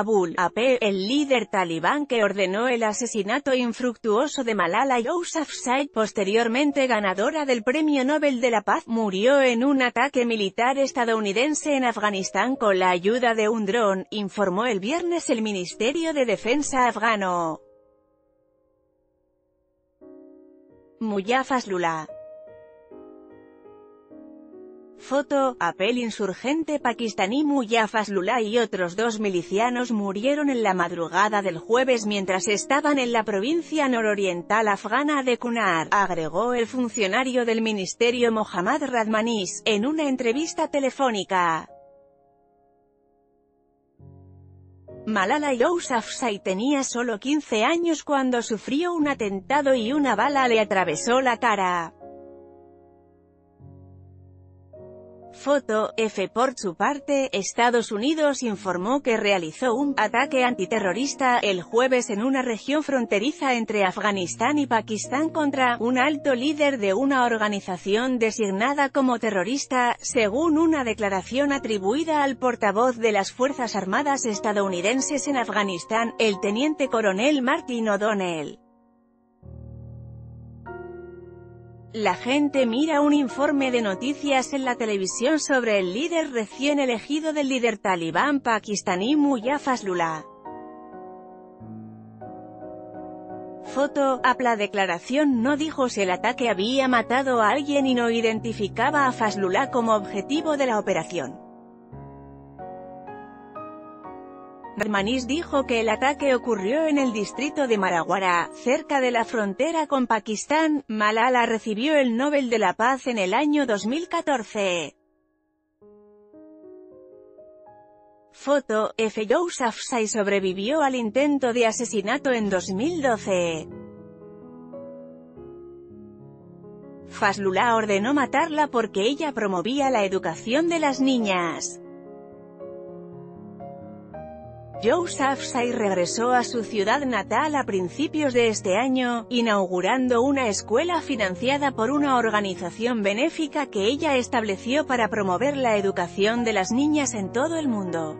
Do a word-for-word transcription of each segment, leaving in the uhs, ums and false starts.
Kabul, A P, el líder talibán que ordenó el asesinato infructuoso de Malala Yousafzai, posteriormente ganadora del Premio Nobel de la Paz, murió en un ataque militar estadounidense en Afganistán con la ayuda de un dron, informó el viernes el Ministerio de Defensa afgano. Mullah Fazlullah. Foto, A P. El insurgente pakistaní Mullah Fazlullah y otros dos milicianos murieron en la madrugada del jueves mientras estaban en la provincia nororiental afgana de Kunar, agregó el funcionario del ministerio Mohammad Radmanis, en una entrevista telefónica. Malala Yousafzai tenía solo quince años cuando sufrió un atentado y una bala le atravesó la cara. Foto, F. Por su parte, Estados Unidos informó que realizó un ataque antiterrorista el jueves en una región fronteriza entre Afganistán y Pakistán contra un alto líder de una organización designada como terrorista, según una declaración atribuida al portavoz de las Fuerzas Armadas estadounidenses en Afganistán, el teniente coronel Martin O'Donnell. La gente mira un informe de noticias en la televisión sobre el líder recién elegido del líder talibán pakistaní Mullah Fazlullah. Foto, A P. La declaración no dijo si el ataque había matado a alguien y no identificaba a Fazlullah como objetivo de la operación. Radmanis dijo que el ataque ocurrió en el distrito de Maraguara, cerca de la frontera con Pakistán. Malala recibió el Nobel de la Paz en el año dos mil catorce. Foto, F. Yousafzai sobrevivió al intento de asesinato en dos mil doce. Fazlullah ordenó matarla porque ella promovía la educación de las niñas. Yousafzai regresó a su ciudad natal a principios de este año, inaugurando una escuela financiada por una organización benéfica que ella estableció para promover la educación de las niñas en todo el mundo.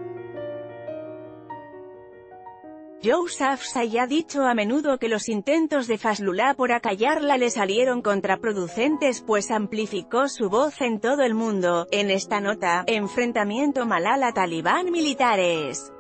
Yousafzai ha dicho a menudo que los intentos de Fazlullah por acallarla le salieron contraproducentes pues amplificó su voz en todo el mundo. En esta nota, enfrentamiento Malala-Talibán militares.